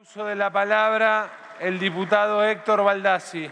Uso de la palabra el diputado Héctor Baldassi.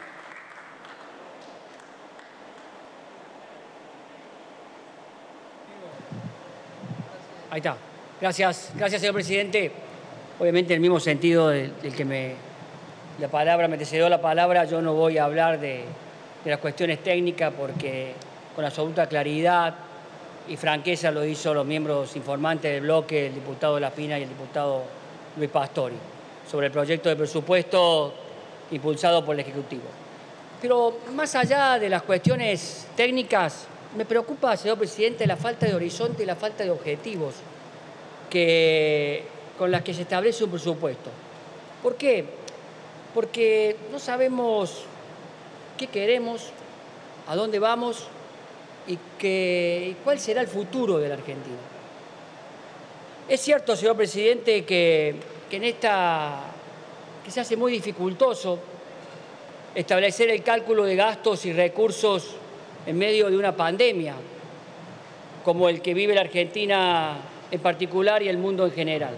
Ahí está. Gracias, señor presidente. Obviamente, en el mismo sentido del que me cedió la palabra, yo no voy a hablar de las cuestiones técnicas porque con absoluta claridad y franqueza lo hizo los miembros informantes del bloque, el diputado Lapina y el diputado Luis Pastori, sobre el proyecto de presupuesto impulsado por el Ejecutivo. Pero más allá de las cuestiones técnicas, me preocupa, señor presidente, la falta de horizonte y la falta de objetivos con las que se establece un presupuesto. ¿Por qué? Porque no sabemos qué queremos, a dónde vamos y cuál será el futuro de la Argentina. Es cierto, señor presidente, que se hace muy dificultoso establecer el cálculo de gastos y recursos en medio de una pandemia, como el que vive la Argentina en particular y el mundo en general.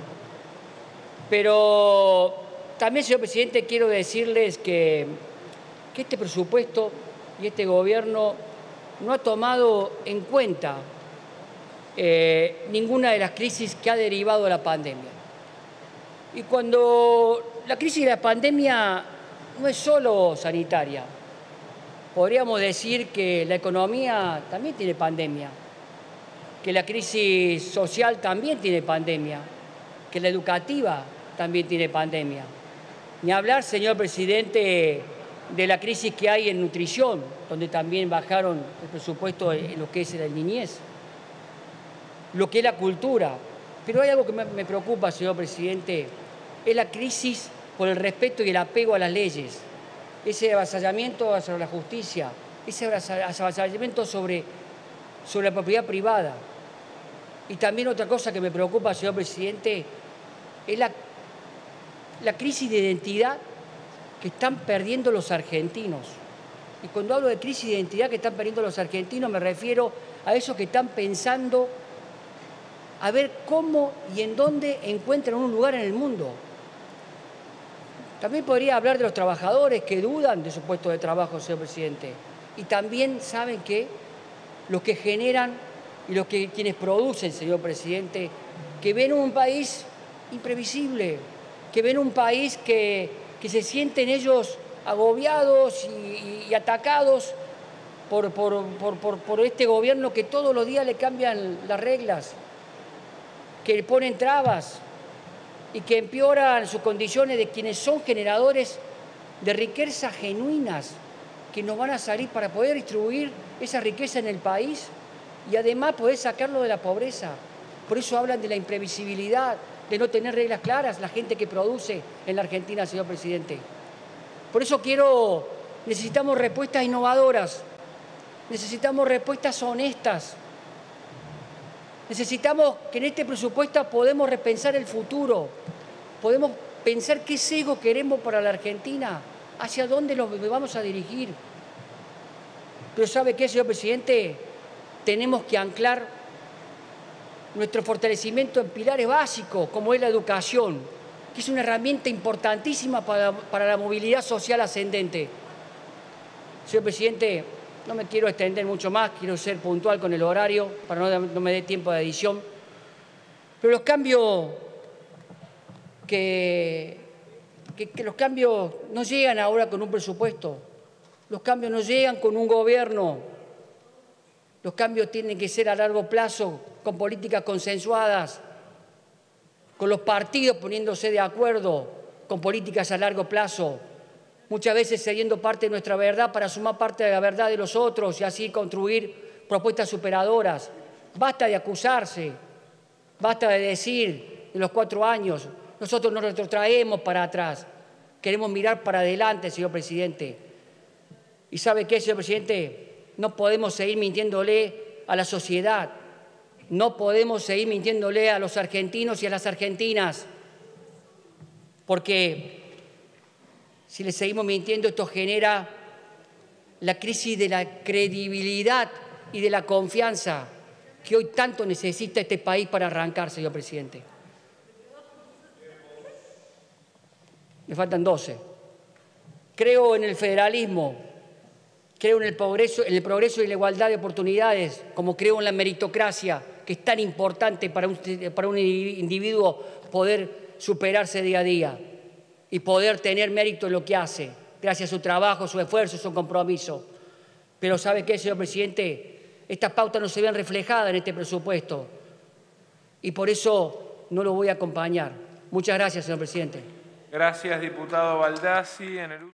Pero también, señor presidente, quiero decirles que este presupuesto y este gobierno no ha tomado en cuenta ninguna de las crisis que ha derivado de la pandemia. Y cuando la crisis de la pandemia no es solo sanitaria, podríamos decir que la economía también tiene pandemia, que la crisis social también tiene pandemia, que la educativa también tiene pandemia. Ni hablar, señor presidente, de la crisis que hay en nutrición, donde también bajaron el presupuesto en lo que es la niñez, lo que es la cultura. Pero hay algo que me preocupa, señor presidente, es la crisis por el respeto y el apego a las leyes, ese avasallamiento sobre la justicia, ese avasallamiento sobre la propiedad privada. Y también otra cosa que me preocupa, señor presidente, es la crisis de identidad que están perdiendo los argentinos. Y cuando hablo de crisis de identidad que están perdiendo los argentinos, me refiero a esos que están pensando a ver cómo y en dónde encuentran un lugar en el mundo. También podría hablar de los trabajadores que dudan de su puesto de trabajo, señor presidente. Y también saben que los que generan y quienes producen, señor presidente, que ven un país imprevisible, que ven un país que se sienten ellos agobiados y atacados por este gobierno que todos los días le cambian las reglas, que le ponen trabas y que empeoran sus condiciones de quienes son generadores de riquezas genuinas que nos van a salir para poder distribuir esa riqueza en el país y además poder sacarlo de la pobreza. Por eso hablan de la imprevisibilidad, de no tener reglas claras, la gente que produce en la Argentina, señor presidente. Por eso necesitamos respuestas innovadoras, necesitamos respuestas honestas, necesitamos que en este presupuesto podemos repensar el futuro, podemos pensar qué sesgo queremos para la Argentina, hacia dónde nos vamos a dirigir. Pero ¿sabe qué, señor presidente? Tenemos que anclar nuestro fortalecimiento en pilares básicos, como es la educación, que es una herramienta importantísima para la movilidad social ascendente. Señor presidente, no me quiero extender mucho más, quiero ser puntual con el horario para no me dé tiempo de edición. Pero los cambios los cambios no llegan ahora con un presupuesto, los cambios no llegan con un gobierno. Los cambios tienen que ser a largo plazo, con políticas consensuadas, con los partidos poniéndose de acuerdo, con políticas a largo plazo, muchas veces cediendo parte de nuestra verdad para sumar parte de la verdad de los otros y así construir propuestas superadoras. Basta de acusarse, basta de decir en los 4 años, nosotros nos retrotraemos para atrás, queremos mirar para adelante, señor presidente. ¿Y sabe qué, señor presidente? No podemos seguir mintiéndole a la sociedad, no podemos seguir mintiéndole a los argentinos y a las argentinas, porque si le seguimos mintiendo, esto genera la crisis de la credibilidad y de la confianza que hoy tanto necesita este país para arrancar, señor presidente. Me faltan 12. Creo en el federalismo, creo en el progreso y la igualdad de oportunidades, como creo en la meritocracia, que es tan importante para un individuo poder superarse día a día y poder tener mérito en lo que hace, gracias a su trabajo, su esfuerzo, su compromiso. Pero ¿sabe qué, señor presidente? Estas pautas no se ven reflejadas en este presupuesto y por eso no lo voy a acompañar. Muchas gracias, señor presidente. Gracias, diputado Baldassi.